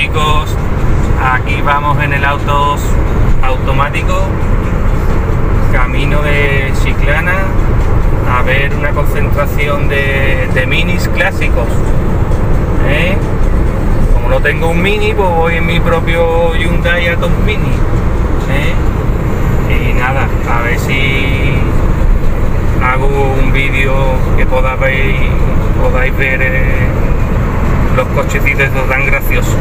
chicos, aquí vamos en el auto automático, camino de Chiclana, a ver una concentración de minis clásicos. Como no tengo un mini, pues voy en mi propio Hyundai Atom Mini. Y nada, a ver si hago un vídeo que podáis ver los cochecitos estos tan graciosos.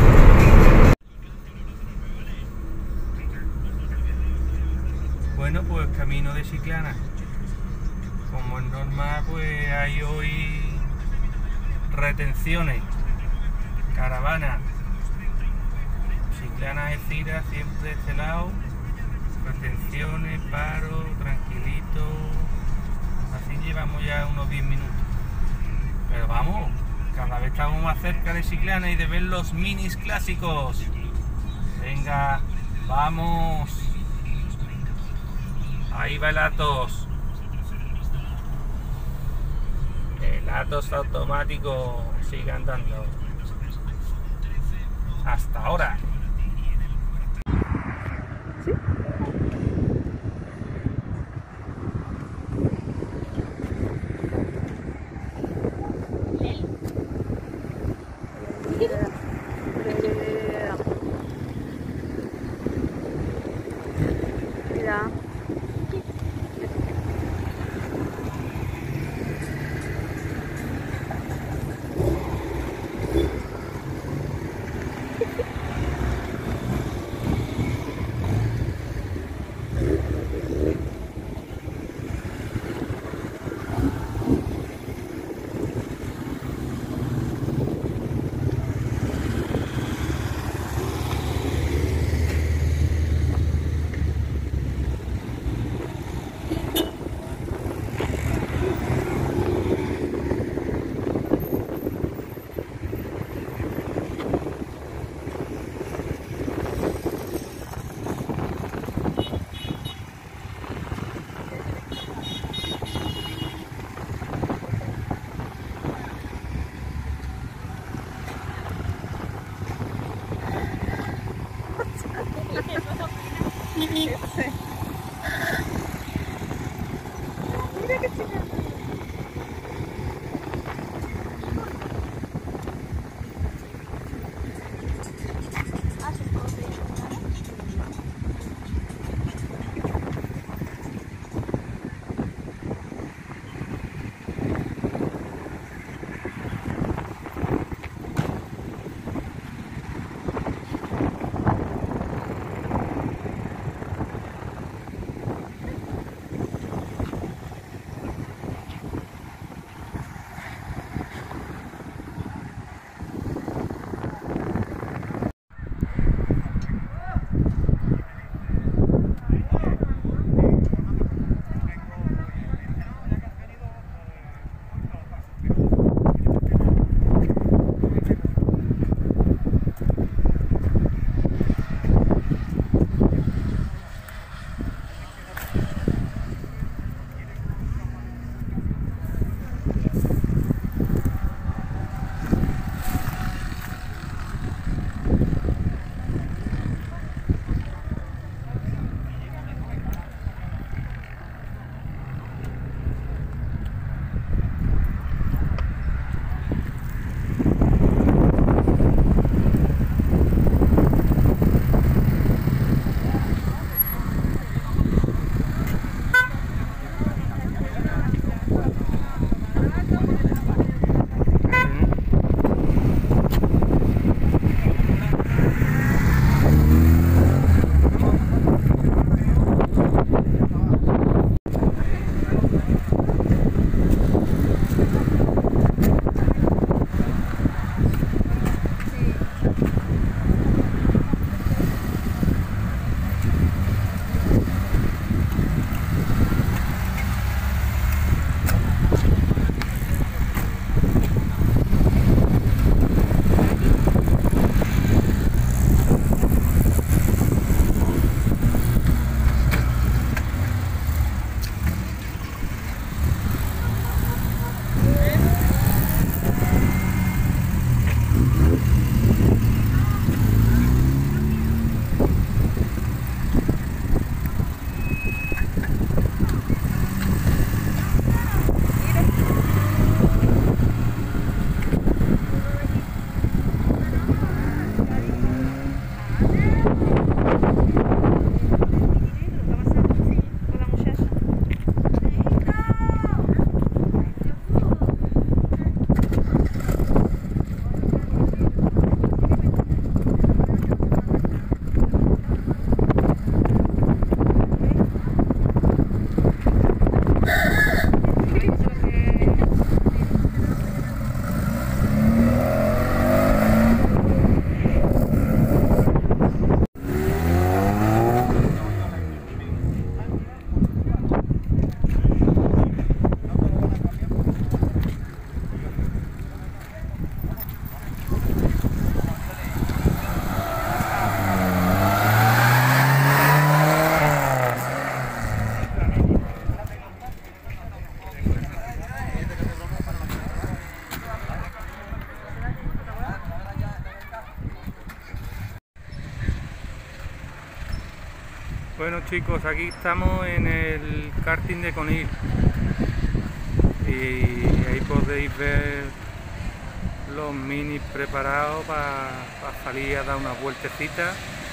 Bueno, pues camino de Chiclana. Como es normal, pues hay hoy retenciones, caravanas, Chiclana Algeciras, siempre de este lado, retenciones, paro, tranquilito, así llevamos ya unos 10 minutos. Pero vamos, cada vez estamos más cerca de Chiclana y de ver los minis clásicos. Venga, vamos. Ahí va el Atos. El Atos automático sigue andando. Hasta ahora. ¿Sí? Mira. Mira qué chica. Bueno chicos, aquí estamos en el karting de Conil y ahí podéis ver los minis preparados para salir a dar una vueltecita,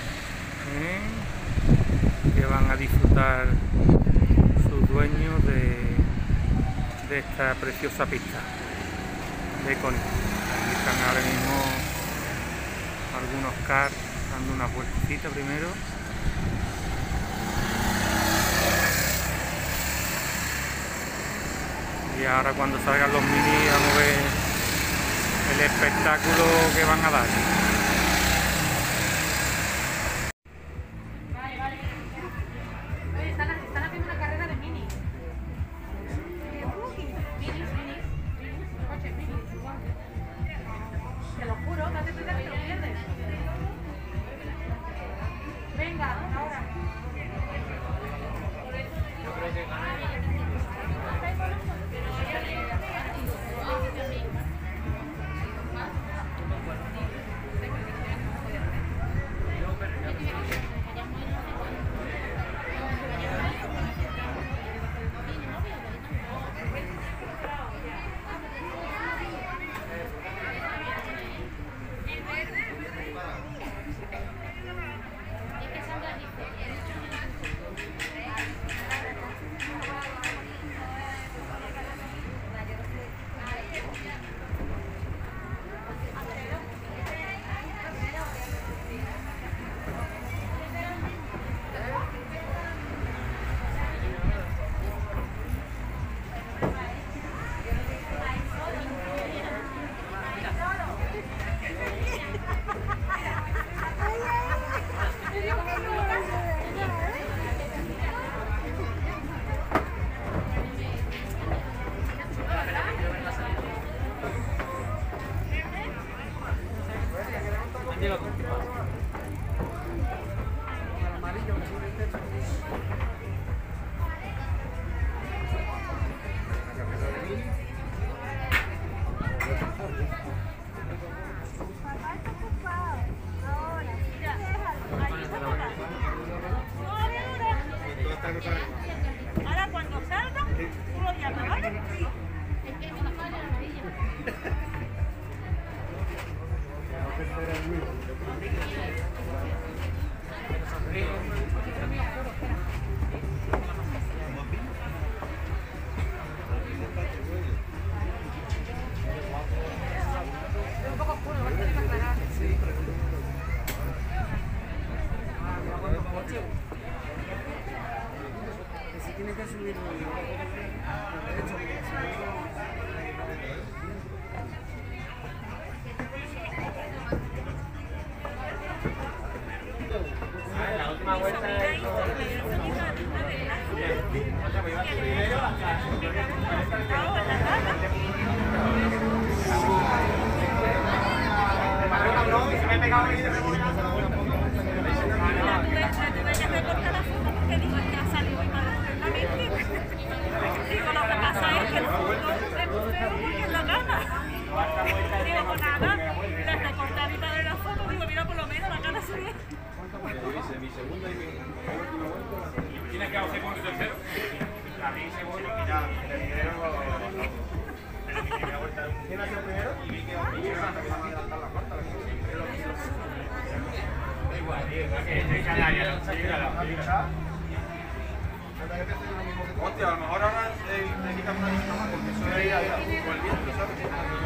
que van a disfrutar sus dueños de esta preciosa pista de Conil. Aquí están ahora mismo algunos karts dando una vueltecita primero. Y ahora cuando salgan los mini vamos a ver el espectáculo que van a dar. Están haciendo una carrera de mini. Coches mini. Te lo juro, date cuenta que te lo pierdes. Venga, ahora. Yo creo que gana. Ahora cuando salga, tú lo llamas, ¿vale? Es que me la amarilla. Es un poco oscuro, igual tiene que aclarar. Si tiene que subirlo derecho, la última vuelta es Digo, lo que pasa es que el fondo es muy feo porque es la gana. Digo, pues nada, desde cortar y para la foto, digo, mira, por lo menos la gana se ve. mi segunda y mi última vuelta. ¿Quién ha quedado segundo y tercero? A mí segundo y ya, tercero. Pero mi primera vuelta es ¿quién ha sido primero? Y vi que hasta que se va a adelantar la cuarta. Igual, que Canarias, hostia, a lo mejor ahora necesitamos una lista más porque eso es ir a fútbol, ¿sabes?